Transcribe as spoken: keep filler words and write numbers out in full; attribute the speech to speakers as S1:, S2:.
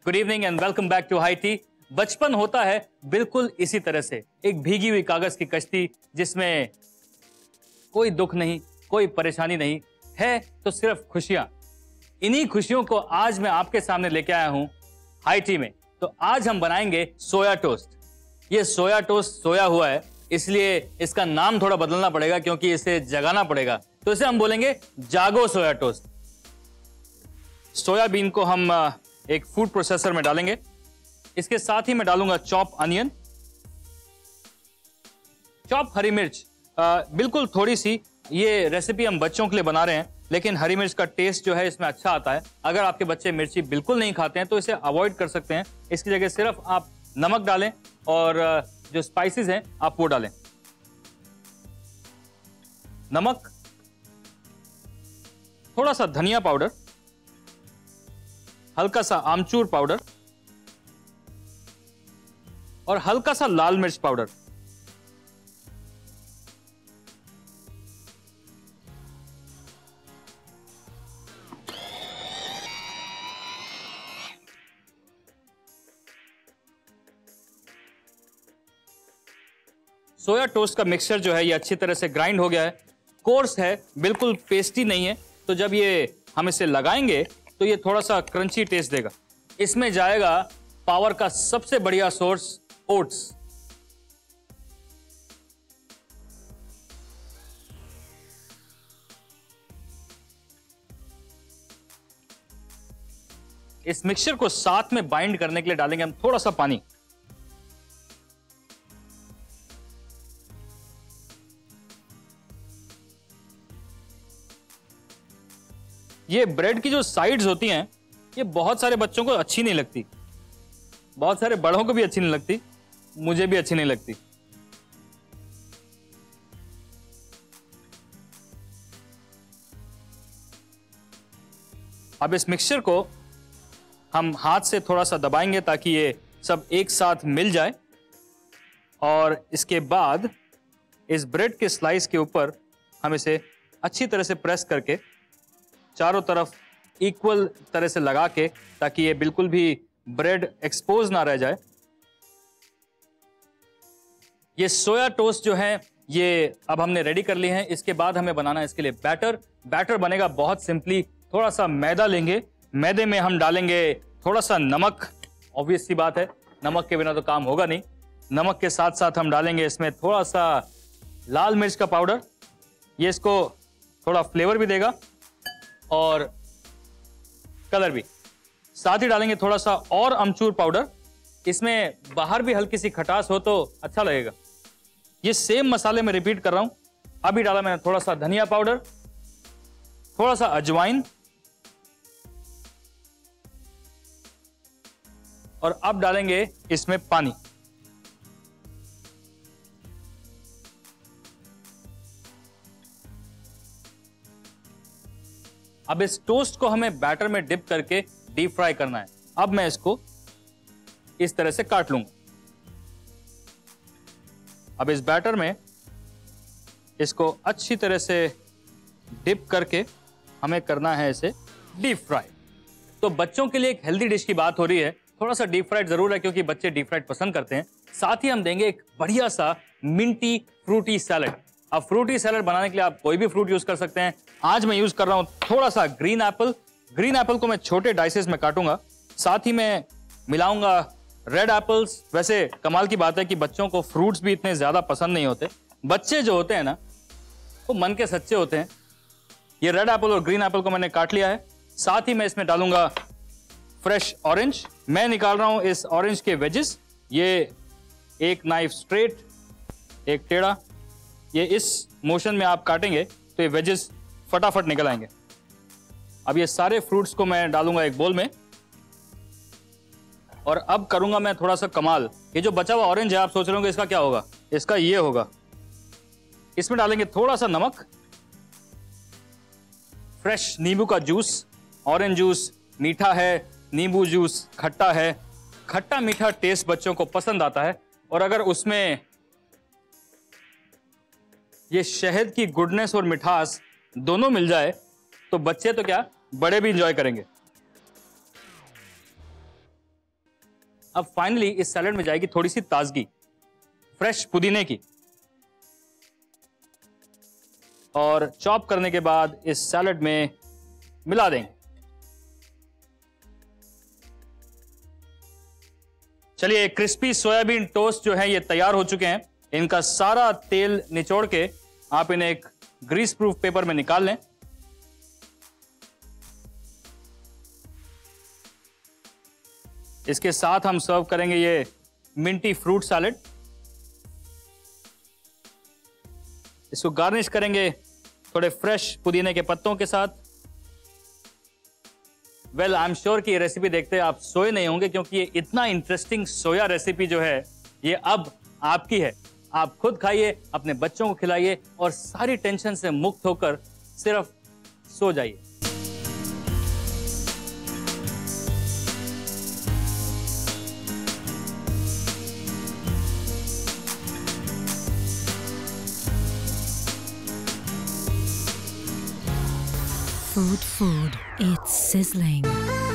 S1: Good evening and welcome back to high tea. बचपन होता है बिल्कुल इसी तरह से, एक भीगी हुई कागज की कश्ती जिसमें कोई दुख नहीं, कोई परेशानी नहीं है, तो सिर्फ खुशियां। इन्हीं खुशियों को आज मैं आपके सामने लेके आया हूं हाई टी में। तो आज हम बनाएंगे सोया टोस्ट। ये सोया टोस्ट सोया हुआ है, इसलिए इसका नाम थोड़ा बदलना पड़ेगा क्योंकि इसे जगाना पड़ेगा। तो इसे हम बोलेंगे जागो सोया टोस्ट। सोयाबीन को हम एक फूड प्रोसेसर में डालेंगे। इसके साथ ही मैं डालूंगा चॉप अनियन, चॉप हरी मिर्च, आ, बिल्कुल थोड़ी सी। ये रेसिपी हम बच्चों के लिए बना रहे हैं, लेकिन हरी मिर्च का टेस्ट जो है इसमें अच्छा आता है। अगर आपके बच्चे मिर्ची बिल्कुल नहीं खाते हैं तो इसे अवॉइड कर सकते हैं। इसकी जगह सिर्फ आप नमक डालें और जो स्पाइसेस हैं आप वो डालें। नमक, थोड़ा सा धनिया पाउडर, हल्का सा आमचूर पाउडर और हल्का सा लाल मिर्च पाउडर। सोया टोस्ट का मिक्सचर जो है ये अच्छी तरह से ग्राइंड हो गया है, कोर्स है, बिल्कुल पेस्टी नहीं है। तो जब ये हम इसे लगाएंगे तो ये थोड़ा सा क्रंची टेस्ट देगा। इसमें जाएगा पावर का सबसे बढ़िया सोर्स, ओट्स। इस मिक्सचर को साथ में बाइंड करने के लिए डालेंगे हम थोड़ा सा पानी। ये ब्रेड की जो साइड्स होती हैं ये बहुत सारे बच्चों को अच्छी नहीं लगती, बहुत सारे बड़ों को भी अच्छी नहीं लगती, मुझे भी अच्छी नहीं लगती। अब इस मिक्सचर को हम हाथ से थोड़ा सा दबाएंगे ताकि ये सब एक साथ मिल जाए और इसके बाद इस ब्रेड के स्लाइस के ऊपर हम इसे अच्छी तरह से प्रेस करके चारों तरफ इक्वल तरह से लगा के, ताकि ये बिल्कुल भी ब्रेड एक्सपोज ना रह जाए। ये सोया टोस्ट जो है ये अब हमने रेडी कर लिए हैं। इसके बाद हमें बनाना है इसके लिए बैटर। बैटर बनेगा बहुत सिंपली। थोड़ा सा मैदा लेंगे, मैदे में हम डालेंगे थोड़ा सा नमक। ऑब्वियस सी बात है, नमक के बिना तो काम होगा नहीं। नमक के साथ साथ हम डालेंगे इसमें थोड़ा सा लाल मिर्च का पाउडर, ये इसको थोड़ा फ्लेवर भी देगा और कलर भी। साथ ही डालेंगे थोड़ा सा और अमचूर पाउडर, इसमें बाहर भी हल्की सी खटास हो तो अच्छा लगेगा। ये सेम मसाले में रिपीट कर रहा हूं। अभी डाला मैंने थोड़ा सा धनिया पाउडर, थोड़ा सा अजवाइन और अब डालेंगे इसमें पानी। अब इस टोस्ट को हमें बैटर में डिप करके डीप फ्राई करना है। अब मैं इसको इस तरह से काट लूंगा। अब इस बैटर में इसको अच्छी तरह से डिप करके हमें करना है इसे डीप फ्राई। तो बच्चों के लिए एक हेल्दी डिश की बात हो रही है, थोड़ा सा डीप फ्राइड जरूर है क्योंकि बच्चे डीप फ्राइड पसंद करते हैं। साथ ही हम देंगे एक बढ़िया सा मिंटी फ्रूटी सैलड। अब फ्रूटी सैलड बनाने के लिए आप कोई भी फ्रूट यूज कर सकते हैं। आज मैं यूज कर रहा हूं थोड़ा सा ग्रीन एप्पल। ग्रीन एप्पल को मैं छोटे डाइसेस में काटूंगा। साथ ही मैं मिलाऊंगा रेड एप्पल्स। वैसे कमाल की बात है कि बच्चों को फ्रूट्स भी इतने ज्यादा पसंद नहीं होते। बच्चे जो होते हैं ना वो मन के सच्चे होते हैं। ये रेड एप्पल और ग्रीन एप्पल को मैंने काट लिया है। साथ ही मैं इसमें डालूंगा फ्रेश ऑरेंज। मैं निकाल रहा हूं इस ऑरेंज के वेजेस। ये एक नाइफ स्ट्रेट, एक टेढ़ा, ये इस मोशन में आप काटेंगे तो ये वेजेस फटाफट निकल आएंगे। अब ये सारे फ्रूट्स को मैं डालूंगा एक बोल में और अब करूंगा मैं थोड़ा सा कमाल। ये जो बचा हुआ ऑरेंज है आप सोच रहे होंगे इसका क्या होगा, इसका ये होगा। इसमें डालेंगे थोड़ा सा नमक, फ्रेश नींबू का जूस। ऑरेंज जूस मीठा है, नींबू जूस खट्टा है। खट्टा मीठा टेस्ट बच्चों को पसंद आता है और अगर उसमें ये शहद की गुडनेस और मिठास दोनों मिल जाए तो बच्चे तो क्या बड़े भी एंजॉय करेंगे। अब फाइनली इस सैलेड में जाएगी थोड़ी सी ताजगी, फ्रेश पुदीने की। और चॉप करने के बाद इस सैलेड में मिला देंगे। चलिए, क्रिस्पी सोयाबीन टोस्ट जो है ये तैयार हो चुके हैं। इनका सारा तेल निचोड़ के आप इन्हें एक ग्रीस प्रूफ पेपर में निकाल लें। इसके साथ हम सर्व करेंगे ये मिंटी फ्रूट सैलेड। इसको गार्निश करेंगे थोड़े फ्रेश पुदीने के पत्तों के साथ। वेल, आई एम श्योर कि ये रेसिपी देखते आप सोए नहीं होंगे, क्योंकि ये इतना इंटरेस्टिंग सोया रेसिपी जो है ये अब आपकी है। आप खुद खाइए, अपने बच्चों को खिलाइए और सारी टेंशन से मुक्त होकर सिर्फ सो जाइए।
S2: Food, food, it's sizzling.